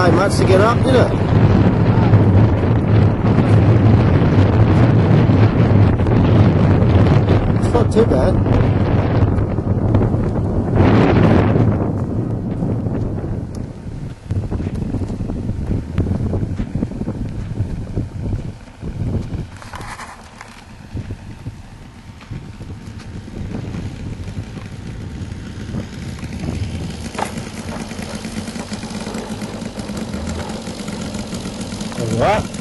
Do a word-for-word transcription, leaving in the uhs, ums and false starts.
take much to get up, did it? It's not too bad. All right.